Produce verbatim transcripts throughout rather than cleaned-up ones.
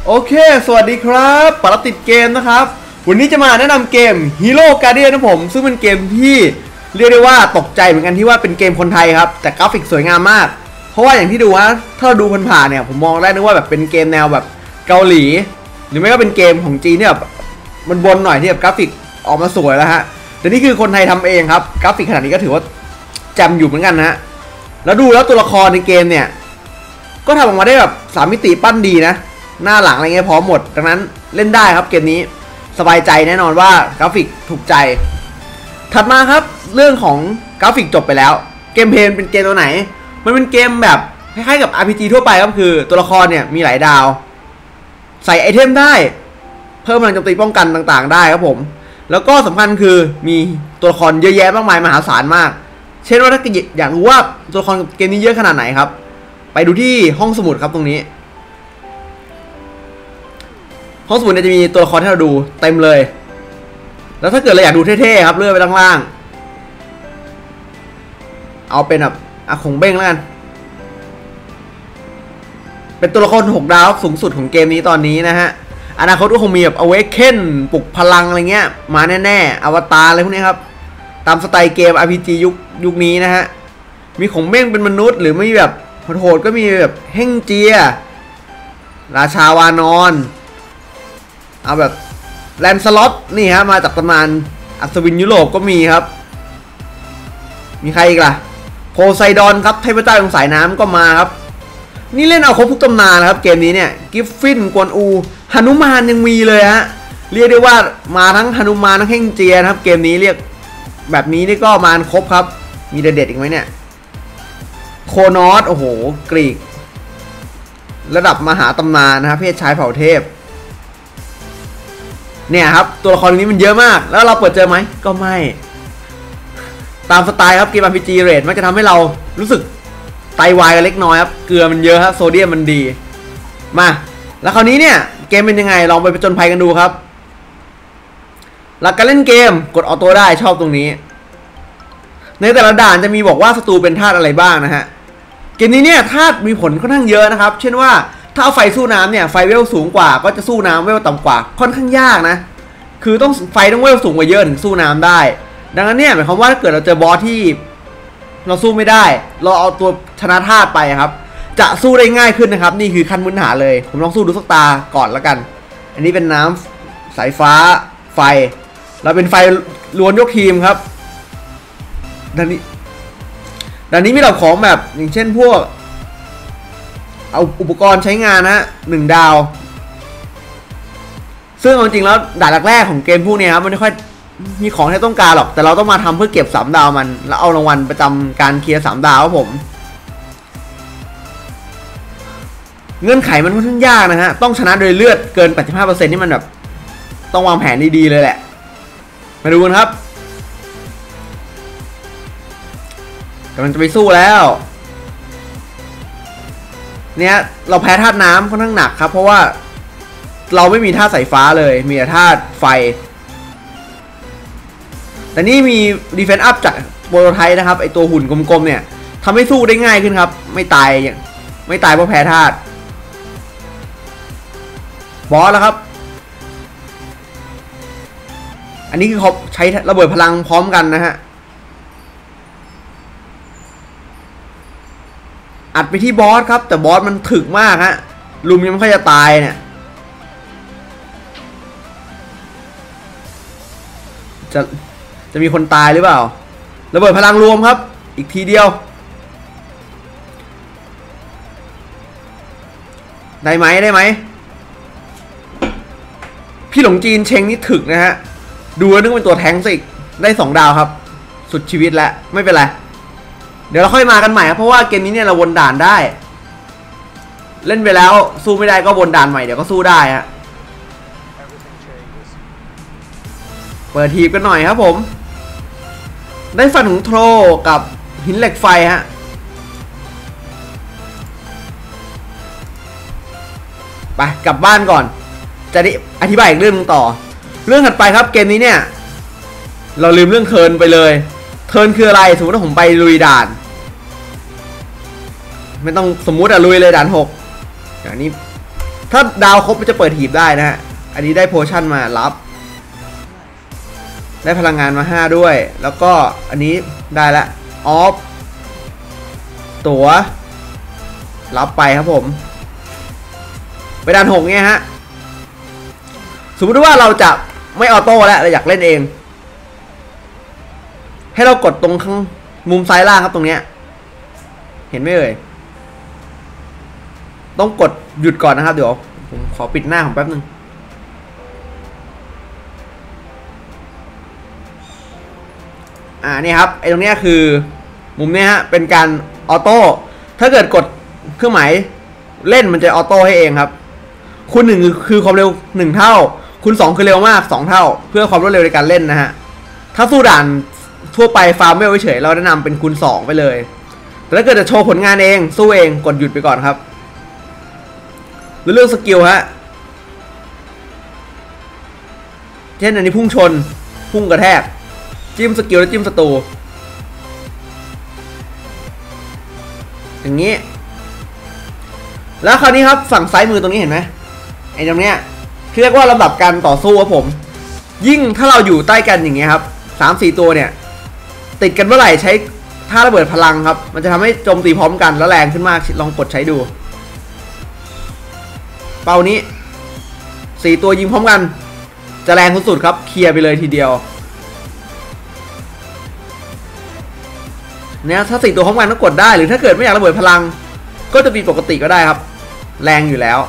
โอเคสวัสดีครับปรับติดเกมนะครับวันนี้จะมาแนะนำเกม Hero Guardian นะผมซึ่งเป็นเกมที่เรียกได้ว่าตกใจเหมือนกันที่ว่าเป็นเกมคนไทยครับแต่กราฟิกสวยงามมากเพราะว่าอย่างที่ดูนะถ้าเราดูผ่านๆเนี่ยผมมองได้นึกว่าแบบเป็นเกมแนวแบบเกาหลีหรือไม่ก็เป็นเกมของจีนที่แบบมันบนหน่อยที่แบบกราฟิกออกมาสวยแล้วฮะแต่นี่คือคนไทยทำเองครับกราฟิกขนาดนี้ก็ถือว่าแจ่มอยู่เหมือนกันนะแล้วดูแล้วตัวละครในเกมเนี่ยก็ทำออกมาได้แบบสามมิติปั้นดีนะหน้าหลังอะไรเงี้ยพร้อมหมดดังนั้นเล่นได้ครับเกมนี้สบายใจแน่นอนว่ากราฟิกถูกใจถัดมาครับเรื่องของกราฟิกจบไปแล้วเกมเพลย์เป็นเกมตัวไหนมันเป็นเกมแบบคล้ายๆกับ อาร์ พี จี ทั่วไปก็คือตัวละครเนี่ยมีหลายดาวใส่ไอเทมได้เพิ่มพลังโจมตีป้องกันต่างๆได้ครับผมแล้วก็สำคัญคือมีตัวละครเยอะแยะมากมายมหาศาลมากเช่นว่าถ้าอยากรู้ว่าตัวละครเกมนี้เยอะขนาดไหนครับไปดูที่ห้องสมุดครับตรงนี้ห้องสมุดเนี่ยจะมีตัวละครที่เราดูเต็มเลยแล้วถ้าเกิดเราอยากดูเท่ๆครับเลื่อนไปล่างๆเอาเป็นแบบอาคงเบ้งแล้วกันเป็นตัวละครหกดาวสูงสุดของเกมนี้ตอนนี้นะฮะอนาคตก็คงมีแบบ Awaken ปลุกพลังอะไรเงี้ยมาแน่ๆอวตารอะไรพวกนี้ครับตามสไตล์เกม อาร์ พี จี ยุคยุคนี้นะฮะมีของเบ้งเป็นมนุษย์หรือไม่แบบโหดๆก็มีแบบเฮ่งเจียราชาวานอนเอาแบบแลนสล็อตนี่ฮะมาจากตำนานอัศวินยุโรปก็มีครับมีใครอีกล่ะโพไซดอนครับเทพเจ้าของสายน้ำก็มาครับนี่เล่นเอาครบทุกตำนานครับเกมนี้เนี่ยกิฟฟินกวนอูหนุมานยังมีเลยฮะเรียกได้ว่ามาทั้งหนุมานทั้งเฮ่งเจียนะครับเกมนี้เรียกแบบนี้นี่ก็มาครบครับมีเด็ดๆอีกไหมเนี่ยโคนอสโอ้โหกรีกระดับมหาตำนานนะครับเพศชายเผ่าเทพเนี่ยครับตัวละครนี้มันเยอะมากแล้วเราเปิดเจอไหมก็ไม่ตามสไตล์ครับเกม อาร์ พี จี เรทมันจะทำให้เรารู้สึกไตวายกันเล็กน้อยครับเกลือมันเยอะครับโซเดียมมันดีมาแล้วคราวนี้เนี่ยเกมเป็นยังไงลองไปผจญภัยกันดูครับหลักการเล่นเกมกดออโต้ได้ชอบตรงนี้ในแต่ละด่านจะมีบอกว่าศัตรูเป็นธาตุอะไรบ้างนะฮะเกมนี้เนี่ยธาตุมีผลค่อนข้างเยอะนะครับเช่นว่าถ้าเอาไฟสู้น้ำเนี่ยไฟเวลสูงกว่าก็จะสู้น้ำเวลต่ำกว่าค่อนข้างยากนะคือต้องไฟต้องเวลสูงกว่าเยอะถึงสู้น้ำได้ดังนั้นเนี่ยหมายความว่าถ้าเกิดเราเจอบอสที่เราสู้ไม่ได้เราเอาตัวชนะธาตุไปครับจะสู้ได้ง่ายขึ้นนะครับนี่คือขั้นพื้นฐานเลยผมลองสู้ดูสักตาก่อนแล้วกันอันนี้เป็นน้ำสายฟ้าไฟเราเป็นไฟล้วนยกทีมครับดังนี้ดังนี้มีเหล่าของแบบอย่างเช่นพวกเอาอุปกรณ์ใช้งานนะหนึ่งดาวซึ่งจริงๆแล้วด่านแรกๆของเกมพวกนี้ครับมันไม่ค่อยมีของที่ต้องการหรอกแต่เราต้องมาทำเพื่อเก็บสามดาวมันแล้วเอารางวัลประจำการเคลียร์สามดาวครับผมเงื่อนไขมันค่อนข้างยากนะฮะต้องชนะโดยเลือดเกิน แปดสิบห้าเปอร์เซ็นต์ นี่มันแบบต้องวางแผนดีๆเลยแหละมาดูกันครับกำลังจะไปสู้แล้วเนี่ยเราแพ้ธาตุน้ำค่อนข้างหนักครับเพราะว่าเราไม่มีธาตุสายฟ้าเลยมีแต่ธาตุไฟแต่นี่มี Defense Up จากโปรโตไทป์นะครับไอตัวหุ่นกลมๆเนี่ยทำให้สู้ได้ง่ายขึ้นครับไม่ตายไม่ตายเพราะแพ้ธาตุบอสแล้วครับอันนี้คือเขาใช้ระเบิดพลังพร้อมกันนะฮะอัดไปที่บอสครับแต่บอสมันถึกมากฮะลุมยังไม่ค่อยจะตายเนี่ยจะจะมีคนตายหรือเปล่าระเบิดพลังรวมครับอีกทีเดียวได้ไหมได้ไหมพี่หลงจีนเชงนี่ถึกนะฮะดูแล้วนึกเป็นตัวแทงก์สิได้สองดาวครับสุดชีวิตแล้วไม่เป็นไรเดี๋ยวเราค่อยมากันใหม่ครับเพราะว่าเกมนี้เนี่ยเราวนด่านได้เล่นไปแล้วสู้ไม่ได้ก็วนด่านใหม่เดี๋ยวก็สู้ได้ฮะเปิดทีบกันหน่อยครับผมได้ฟันของโทรกับหินเหล็กไฟฮะไปกลับบ้านก่อนจะได้อธิบายอีกเรื่องนึงต่อเรื่องถัดไปครับเกมนี้เนี่ยเราลืมเรื่องเทิร์นไปเลยเทิร์นคืออะไรสมมติว่าผมไปลุยด่าน ไม่ต้องสมมุติอะลุยเลยด่านหกอย่างนี้ถ้าดาวครบมันจะเปิดหีบได้นะฮะอันนี้ได้โพชั่นมารับได้พลังงานมาห้าด้วยแล้วก็อันนี้ได้ละออฟตั๋วรับไปครับผมไปด่านหกเนี่ยฮะสมมติว่าเราจะไม่ออโต้แล้วเราอยากเล่นเองให้เรากดตรงข้างมุมซ้ายล่างครับตรงเนี้ยเห็นไหมเอ่ยต้องกดหยุดก่อนนะครับเดี๋ยวผมขอปิดหน้าของแป๊บนึงอ่านี่ครับไอ้ตรงเนี้ยคือมุมเนี้ยฮะเป็นการออโต้ถ้าเกิดกดเครื่องหมายเล่นมันจะออโต้ให้เองครับคูณหนึ่งคือความเร็วหนึ่งเท่าคูณสองคือเร็วมากสองเท่าเพื่อความรวดเร็วในการเล่นนะฮะถ้าสู้ด่านทั่วไปฟาร์มไม่เฉยเราแนะนำเป็นคูณสองไปเลยแต่ถ้าเกิดจะโชว์ผลงานเองสู้เองกดหยุดไปก่อนครับหรือเรื่องสกิลฮะเช่นอันนี้พุ่งชนพุ่งกระแทกจิ้มสกิลแล้วจิ้มศัตรูอย่างนี้แล้วคราวนี้ครับฝั่งซ้ายมือตรงนี้เห็นไหมไอ้ตรงเนี้ยเรียกว่าลำดับการต่อสู้ครับผมยิ่งถ้าเราอยู่ใต้กันอย่างเงี้ยครับสามสี่ตัวเนี่ยติดกันเมื่อไหร่ใช้ท่าระเบิดพลังครับมันจะทำให้โจมตีพร้อมกันแล้วแรงขึ้นมากลองกดใช้ดูเป้านี้สี่ตัวยิงพร้อมกันจะแรงสุดๆครับเคลียร์ไปเลยทีเดียวเนี่ยถ้าสี่ตัวพร้อมกันต้องกดได้หรือถ้าเกิดไม่อยากระเบิดพลังก็จะมีปกติก็ได้ครับแรงอยู่แล้ว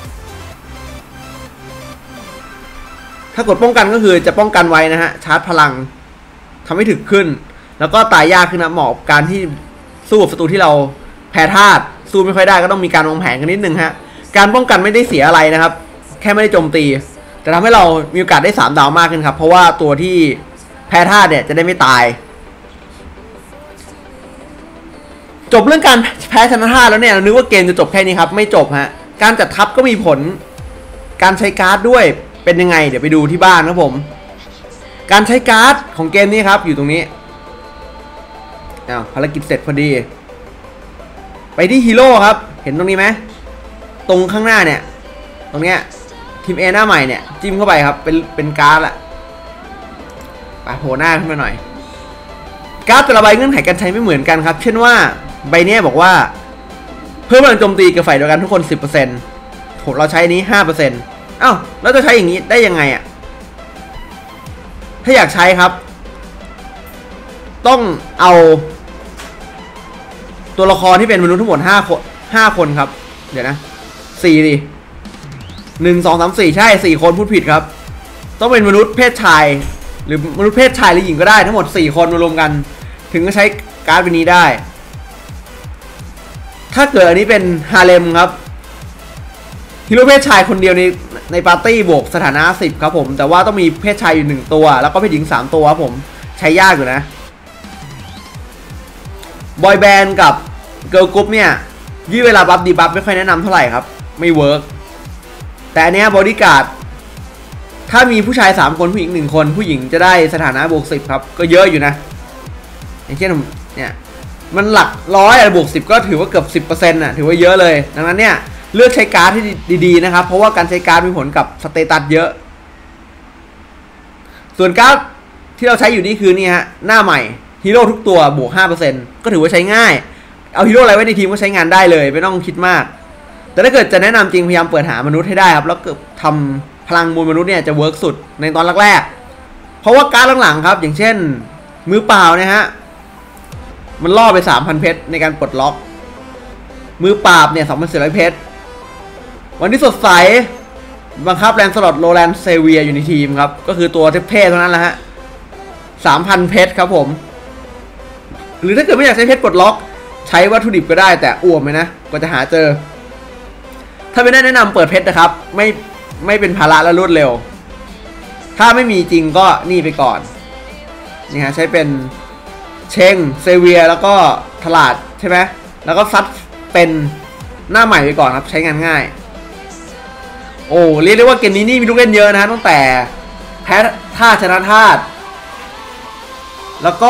ถ้ากดป้องกันก็คือจะป้องกันไว้นะฮะชาร์จพลังทำให้ถึกขึ้นแล้วก็ตายยากขึ้นนะเหมาะกับการที่สู้กับศัตรูที่เราแพ้ธาตุสู้ไม่ค่อยได้ก็ต้องมีการวางแผนกันนิดนึงฮะการป้องกันไม่ได้เสียอะไรนะครับแค่ไม่ได้โจมตีแต่ทำให้เรามีโอกาสได้สามดาวมากขึ้นครับเพราะว่าตัวที่แพ้ธาตุเนี่ยจะได้ไม่ตายจบเรื่องการแพ้ชนะธาตุแล้วเนี่ยนึกว่าเกมจะจบแค่นี้ครับไม่จบฮะการจัดทัพก็มีผลการใช้การ์ดด้วยเป็นยังไงเดี๋ยวไปดูที่บ้านครับผมการใช้การ์ดของเกมนี้ครับอยู่ตรงนี้อ้าวภารกิจเสร็จพอดีไปที่ฮีโร่ครับเห็นตรงนี้ไหมตรงข้างหน้าเนี่ยตรงเนี้ยทีมเอหน้าใหม่เนี่ยจิ้มเข้าไปครับเป็นเป็นการ์ดละไปโผล่หน้าขึ้นมาหน่อยการ์ดแต่ละใบเงื่อนไขการใช้ไม่เหมือนกันครับเช่นว่าใบนี้บอกว่าเพิ่มพลังโจมตีกับฝ่ายเดียวกันทุกคน สิบเปอร์เซ็นต์ ผมเราใช้นี้ ห้าเปอร์เซ็นต์ อ้าวแล้วจะใช้อย่างนี้ได้ยังไงอ่ะถ้าอยากใช้ครับต้องเอาตัวละครที่เป็นมนุษย์ทั้งหมดห้าคนห้าคนครับเดี๋ยวนะสี่ดิหนึ่ง สอง สาม สี่ใช่สี่คนพูดผิดครับต้องเป็นมนุษย์เพศชายหรือมนุษย์เพศชายหรือหญิงก็ได้ทั้งหมดสี่คนมารวมกันถึงจะใช้การ์ดใบนี้ได้ถ้าเกิดอันนี้เป็นฮาเลมครับฮีโร่เพศชายคนเดียวในในปาร์ตี้บวกสถานะสิบครับผมแต่ว่าต้องมีเพศชายอยู่หนึ่งตัวแล้วก็เพศหญิงสามตัวครับผมใช้ยากอยู่นะบอยแบนด์กับเกิร์ลกรุ๊ปเนี่ยยืดเวลาบัฟดีบัฟไม่ค่อยแนะนำเท่าไหร่ครับไม่เวิร์กแต่อันเนี้ยบอดี้การ์ดถ้ามีผู้ชายสามคนผู้หญิงหนึ่งคนผู้หญิงจะได้สถานะบวกสิบครับก็เยอะอยู่นะอย่างเช่นเนี่ยมันหลักร้อยอะบวกสิบก็ถือว่าเกือบ สิบเปอร์เซ็นต์ อ่ะถือว่าเยอะเลยดังนั้นเนี่ยเลือกใช้การ์ดที่ดีๆนะครับเพราะว่าการใช้การ์ดมีผลกับสเตตัสเยอะส่วนการ์ดที่เราใช้อยู่นี่คือนี่ฮะหน้าใหม่ฮีโร่ทุกตัวบวก ห้าเปอร์เซ็นต์ ก็ถือว่าใช้ง่ายเอาฮีโร่อะไรไว้ในทีมก็ใช้งานได้เลยไม่ต้องคิดมากแต่ถ้าเกิดจะแนะนำจริงพยายามเปิดหามนุษย์ให้ได้ครับแล้วเกิดทำพลังมวลมนุษย์เนี่ยจะเวิร์กสุดในตอนแรกๆเพราะว่าการ์ดหลังๆครับอย่างเช่นมือเปล่านะฮะมันล่อไป สามพัน เพชรในการปลดล็อกมือปราบเนี่ย สองพันสี่ร้อย เพชรวันที่สดใสบังคับแลนสลอตโรแลนเซเวียอยู่ในทีมครับก็คือตัวเทพๆเท่านั้นแหละฮะ สามพัน เพชรครับผมหรือถ้าเกิดไม่อยากใช้เพชรปลดล็อกใช้วัตถุดิบก็ได้แต่อ้วมไหมนะกว่าจะหาเจอถ้าไม่ได้แนะนำเปิดเพชรนะครับไม่ไม่เป็นภาระและรวดเร็วถ้าไม่มีจริงก็นี่ไปก่อนนี่ฮะใช้เป็นเชงเซเวียแล้วก็ถลาดใช่ไหมแล้วก็ซัดเป็นหน้าใหม่ไปก่อนครับใช้งานง่ายโอ้เรียกได้ว่าเกมนี้นี่มีลูกเล่นเยอะนะตั้งแต่แพ้ธาตุชนะธาตุแล้วก็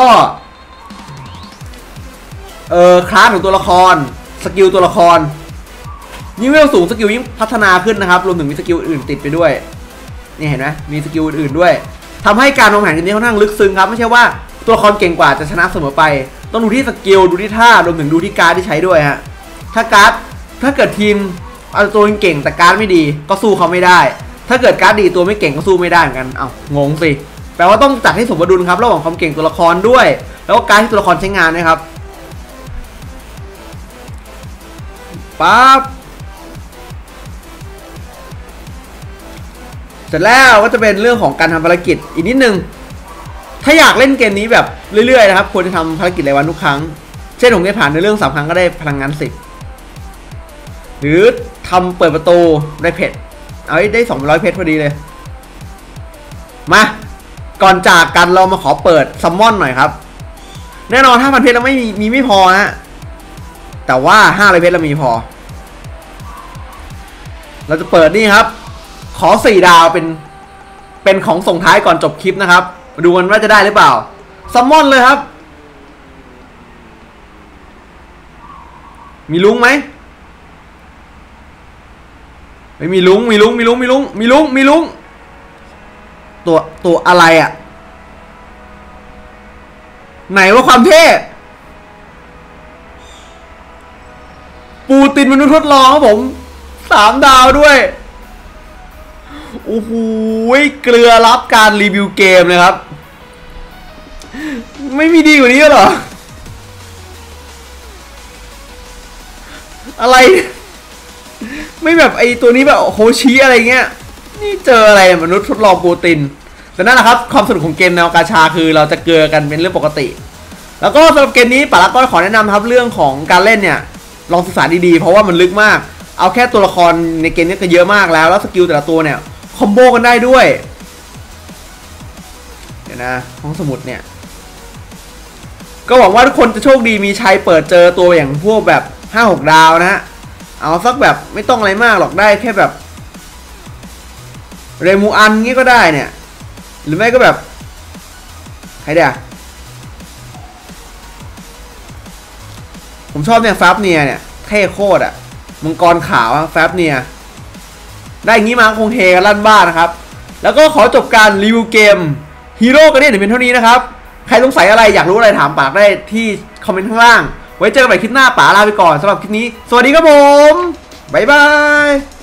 เอ่อคลาสของตัวละครสกิลตัวละครยิ่งเวลสูงสกิลยิ่งพัฒนาขึ้นนะครับรวมถึงมีสกิลอื่นติดไปด้วยนี่เห็นไหมมีสกิลอื่นด้วยทำให้การวางแผนเกมนี้ค่อนข้างลึกซึ้งครับไม่ใช่ว่าตัวละครเก่งกว่าจะชนะเสมอไปต้องดูที่สกิลดูที่ท่ารวมถึงดูที่การ์ดที่ใช้ด้วยฮะถ้าการ์ดถ้าเกิดทีมเอาตัวเก่งแต่การ์ดไม่ดีก็สู้เขาไม่ได้ถ้าเกิดการ์ดดีตัวไม่เก่งก็สู้ไม่ได้เหมือนกันเอ้างงสิแปลว่าต้องจัดให้สมดุลครับระหว่างความเก่งตัวละครด้วยแล้วก็การที่ตัวละครใช้งานนะครับปั๊บเสร็จแล้วก็จะเป็นเรื่องของการทำภารกิจอีกนิดนึงถ้าอยากเล่นเกมนี้แบบเรื่อยๆนะครับควรจะทำภารกิจรายวันทุกครั้งเช่นผมได้ผ่านในเรื่องสามครั้งก็ได้พลังงานสิบหรือทำเปิดประตูได้เพชรเอาได้สองร้อยเพชรพอดีเลยมาก่อนจากกันเรามาขอเปิดซัมมอนหน่อยครับแน่นอนห้าพันเพชรเราไม่มีมีไม่พอฮะแต่ว่าห้าร้อยเพชรเรามีพอเราจะเปิดนี่ครับขอสี่ดาวเป็นเป็นของส่งท้ายก่อนจบคลิปนะครับมาดูกันว่าจะได้หรือเปล่าซัมมอนเลยครับมีลุงไหมไม่มีลุงมีลุงมีลุงมีลุงมีลุงมีลุงตัวตัวอะไรอ่ะไหนว่าความเท่ปูตินมนุษย์ทดลองครับผมสามดาวด้วยโอ้โหเกลือรับการรีวิวเกมเลยครับไม่มีดีกว่านี้เหรออะไรไม่แบบไอตัวนี้แบบโคชิอะไรเงี้ยนี่เจออะไรมนุษย์ทดลองปูตินแต่นั่นแหละครับความสนุกของเกมแนวกาชาคือเราจะเกลือกันเป็นเรื่องปกติแล้วก็สำหรับเกมนี้ปาลักก็ขอแนะนำครับเรื่องของการเล่นเนี่ยลองศึกษาดีๆเพราะว่ามันลึกมากเอาแค่ตัวละครในเกมนี้ก็เยอะมากแล้วแล้วสกิลแต่ละตัวเนี่ยคอมโบกันได้ด้วยเดี๋ยวนะห้องสมุดเนี่ยก็หวังว่าทุกคนจะโชคดีมีชัยเปิดเจอตัวอย่างพวกแบบ ห้าหก ดาวนะฮะเอาสักแบบไม่ต้องอะไรมากหรอกได้แค่แบบเรมูอันงี้ก็ได้เนี่ยหรือไม่ก็แบบใครเดี๋ยวผมชอบเนี่ยแฟบเนียเนี่ยเท่โคตรอ่ะมังกรขาวแฟบเนียได้อย่างนี้มาคงเทกันลั่นบ้านนะครับแล้วก็ขอจบการรีวิวเกมฮีโร่กันเนี่ยถึงเป็นเท่านี้นะครับใครสงสัยอะไรอยากรู้อะไรถามปากได้ที่คอมเมนต์ข้างล่างไว้เจอกันใหม่คลิปหน้าป๋าลาไปก่อนสำหรับคลิปนี้สวัสดีครับผมบ๊ายบาย